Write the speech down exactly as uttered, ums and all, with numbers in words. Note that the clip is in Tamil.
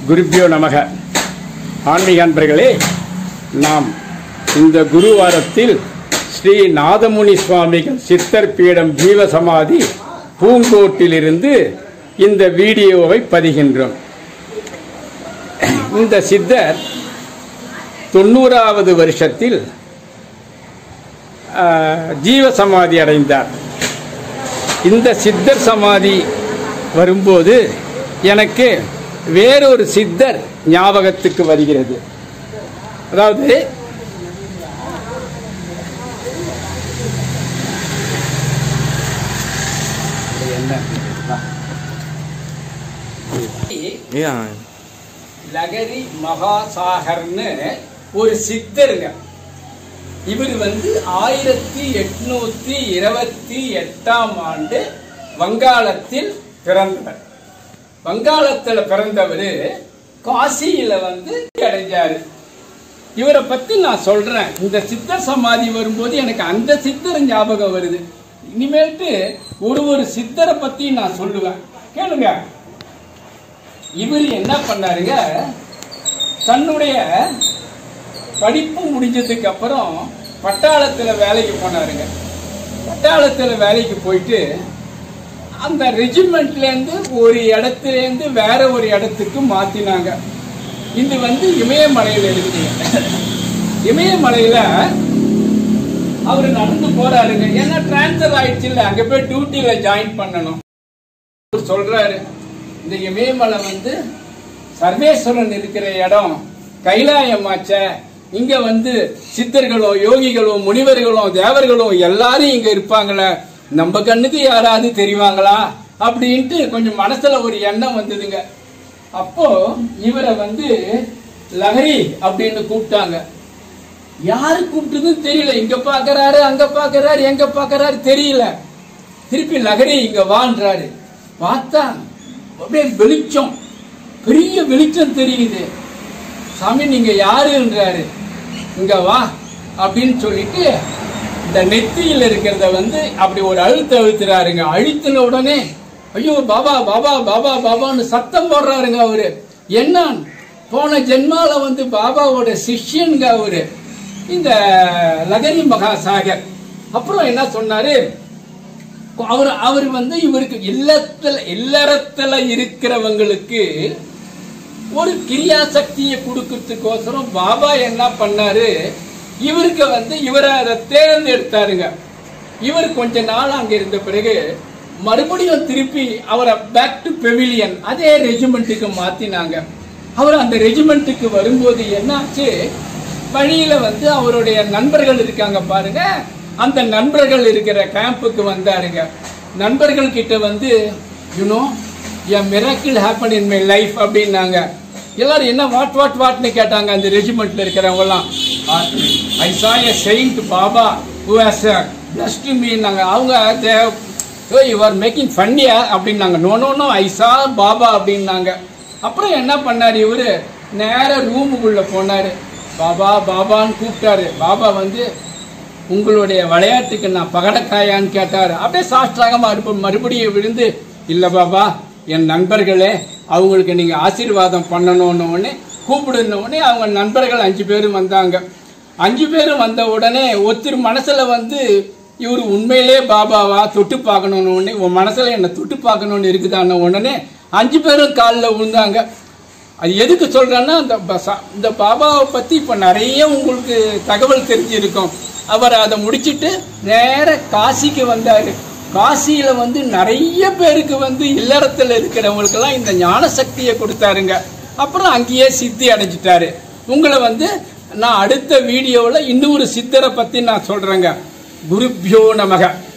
குருபியோ நமக. ஆன்மீக அன்பர்களே, நாம் இந்த குருவாரத்தில் ஸ்ரீ நாதமுனி சுவாமிகள் சித்தர் பீடம் ஜீவசமாதி பூங்கோட்டிலிருந்து இந்த வீடியோவை பதிகின்றோம். இந்த சித்தர் தொண்ணூறாவது வருஷத்தில் ஜீவசமாதி அடைந்தார். இந்த சித்தர் சமாதி வரும்போது எனக்கு வேறொரு சித்தர் ஞாபகத்துக்கு வருகிறது. அதாவது லகரி மகாசாகர்னு ஒரு சித்தருங்க. இவர் வந்து ஆயிரத்தி எட்நூத்தி இருபத்தி எட்டாம் ஆண்டு வங்காளத்தில் பிறந்தவர். வங்காளத்தில் பிறந்தவர் காசியில வந்து அடைஞ்சாரு. இவரை பத்தி நான் சொல்றேன். இந்த சித்தர் சமாதி வரும்போது எனக்கு அந்த சித்தர் ஞாபகம் வருது. இனிமேட்டு ஒரு ஒரு சித்தரை பத்தி நான் சொல்லுவேன், கேளுங்க. இவர் என்ன பண்ணாருங்க, தன்னுடைய படிப்பு முடிஞ்சதுக்கு அப்புறம் பட்டாளத்துல வேலைக்கு போனாருங்க. பட்டாளத்துல வேலைக்கு போயிட்டு அந்த ரெஜிமெண்ட்ல இருந்து ஒரு இடத்துல இருந்து வேற ஒரு இடத்துக்கு மாத்தினாங்க. இது வந்து இமயமலையில இருக்கு. இமயமலையில அவரு நடந்து போறாருங்க. ஏன்னா டிரான்ஸ்பர் ஆயிடுச்சு இல்ல, அங்க போய் டியூட்டியில ஜாயின் பண்ணணும். சொல்றாரு, இந்த இமயமலை வந்து சர்வேஸ்வரன் இருக்கிற இடம், கைலாயமாச்ச. இங்க வந்து சித்தர்களோ யோகிகளோ முனிவர்களோ தேவர்களோ எல்லாரும் இங்க இருப்பாங்களே, நம்ம கண்ணுக்கு யாராவது தெரிவாங்களா அப்படின்ட்டு கொஞ்சம் மனசுல ஒரு எண்ணம் வந்ததுங்க. அப்போ இவரை வந்து லஹரி அப்படின்னு கூப்பிட்டாங்க. யாரு கூப்பிட்டதுன்னு தெரியல. இங்க பாக்குறாரு, அங்க பாக்குறாரு, எங்க பாக்குறாரு தெரியல. திருப்பி லஹரி இங்க வான்றாரு. பார்த்தா அப்படியே வெளிச்சம், பெரிய வெளிச்சம் தெரியுது. சாமி நீங்க யாருன்றாரு. இங்க வா அப்படின்னு சொல்லிட்டு இந்த நெத்தியில இருக்கிறத வந்து அப்படி ஒரு அழுத்த அழுத்துறாருங்க. அழுத்தின உடனே ஐயோ பாபா பாபா பாபா பாபான்னு சத்தம் போடுறாருங்க. அவரு என்ன, போன ஜென்மால வந்து பாபாவோட சிஷ்யனுங்க அவரு, இந்த லகரி மகாசாகர். அப்புறம் என்ன சொன்னாரு, அவர் அவர் வந்து இவருக்கு இல்லத்துல இல்லறத்துல இருக்கிறவங்களுக்கு ஒரு கிரியா சக்தியை கொடுக்கறதுக்கோசரம் பாபா என்ன பண்ணாரு, இவருக்கு வந்து இவரை அதை தேர்ந்தெடுத்தாருங்க. இவர் கொஞ்ச நாள் அங்க இருந்த பிறகு மறுபடியும் திருப்பி அவரை பேக் டு பெவிலியன் அதே ரெஜிமெண்ட்டுக்கு மாத்தினாங்க. அவர் அந்த ரெஜிமெண்ட்டுக்கு வரும்போது என்னாச்சு, வழியில வந்து அவருடைய நண்பர்கள் இருக்காங்க பாருங்க, அந்த நண்பர்கள் இருக்கிற கேம்புக்கு வந்தாருங்க. நண்பர்கள் கிட்ட வந்து you know a miracle happened in my life அப்படின்னாங்க. எல்லாரும் என்ன வாட் வாட் வாட்னு கேட்டாங்க. அந்த ரெஜிமெண்ட்ல இருக்கிறவங்க எல்லாம் I saw a saint Baba who has blessed me நாங்க. அவங்க you are making funny அப்படின்னாங்க. No no no I saw Baba அப்படின்னாங்க. அப்புறம் என்ன பண்ணாரு, இவரு நேர ரூமுக்குள்ள போனாரு. பாபா பாபான்னு கூப்பிட்டாரு. பாபா வந்து உங்களுடைய விளையாட்டுக்கு நான் பகடக்காயான்னு கேட்டாரு. அப்படியே சாஷ்டாகமா இருப்போம். மறுபடியும் விழுந்து இல்ல பாபா, என் நண்பர்களே அவங்களுக்கு நீங்க ஆசீர்வாதம் பண்ணணும்னு உடனே கூப்பிடுன உடனே அவங்க நண்பர்கள் அஞ்சு பேரும் வந்தாங்க. அஞ்சு பேரும் வந்த உடனே ஒருத்தர் மனசுல வந்து இவர் உண்மையிலே பாபாவா தொட்டு பார்க்கணும்னு உடனே உன் மனசுல என்ன தொட்டு பார்க்கணும்னு இருக்குதான உடனே அஞ்சு பேரும் காலில் விழுந்தாங்க. அது எதுக்கு சொல்றேன்னா, இந்த பாபாவை பத்தி இப்ப நிறைய உங்களுக்கு தகவல் தெரிஞ்சிருக்கும். அவர் அதை முடிச்சுட்டு நேர காசிக்கு வந்தாரு. காசியில வந்து நிறைய பேருக்கு வந்து இல்லறத்துல இருக்கிறவங்களுக்கெல்லாம் இந்த ஞான சக்தியை கொடுத்தாருங்க. அப்புறம் அங்கேயே சித்தி அடைஞ்சிட்டாரு. உங்களை வந்து நான் அடுத்த வீடியோவில் இன்னொரு சித்தரை பத்தி நான் சொல்றேங்க. குருபியோ நமக.